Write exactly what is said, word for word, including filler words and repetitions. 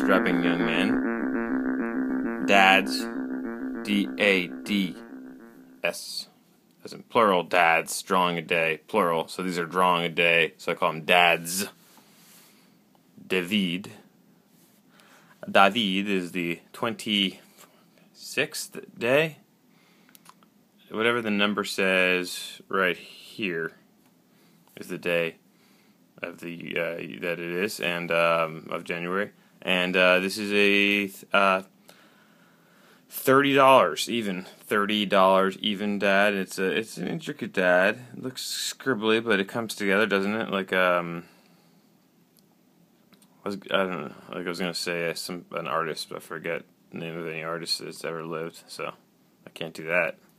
strapping young men. Dads, D A D S, as in plural, dads, drawing a day, plural. So these are drawing a day, so I call them dads. David. David is the twenty-sixth day. Whatever the number says right here is the day of the uh, that it is, and um, of January. And uh, this is a uh, thirty dollars even, thirty dollars even dad. It's a it's an intricate dad. It looks scribbly, but it comes together, doesn't it? Like um, I, was, I don't know. Like I was gonna say some an artist, but I forget the name of any artist that's ever lived, so I can't do that.